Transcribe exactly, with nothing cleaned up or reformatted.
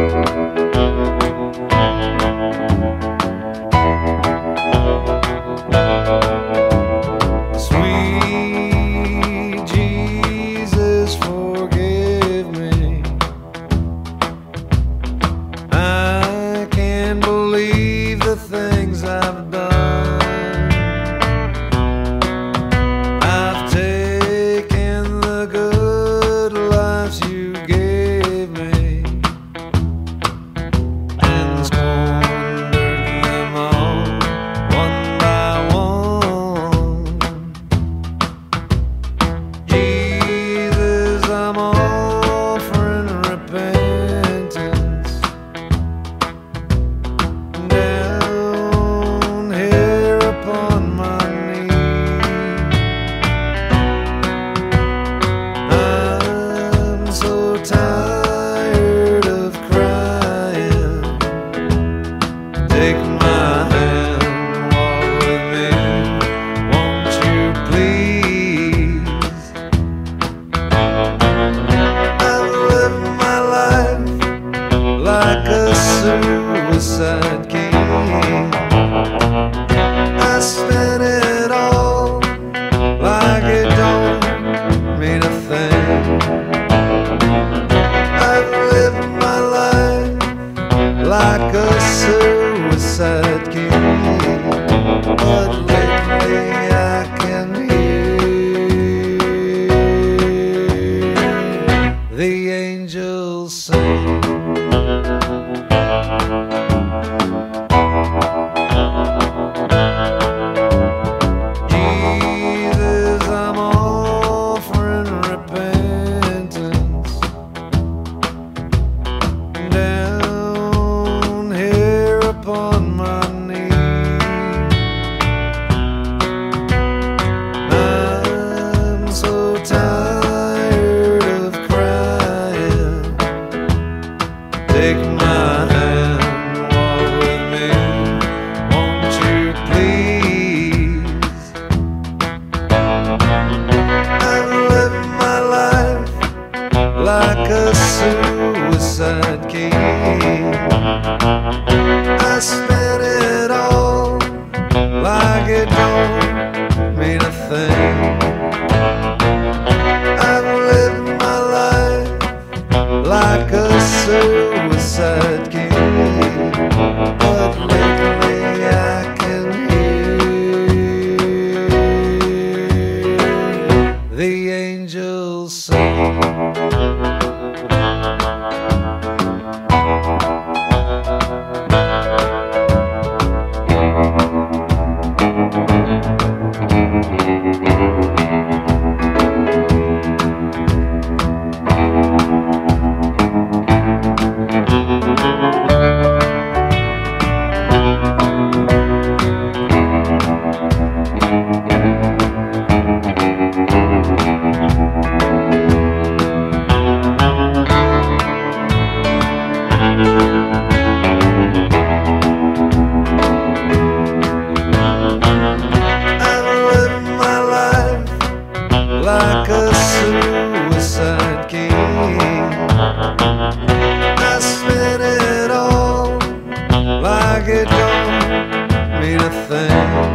Sweet Jesus, forgive me. I can't believe the things I've done. I've taken the good lives you gave me and squandered them all one by one. Jesus, I'm offering repentance down here upon my knees. I'm so tired of crying. Take my hand, walk with me, won't you please? I've lived my life like a suicide king. I spent it all like it don't mean a thing. I've lived my life like a suicide king, but lately I can hear the angels sing. Jesus, I'm offering repentance down here upon my knees. I'm so tired of crying. Take my hand, walk with me, won't you please? I've lived my life like a suicide king. I spent it all like it don't mean a thing. I've lived my life like a suicide king, but lately I can hear the angels sing. Like a suicide king, I spent it all like it don't mean a thing.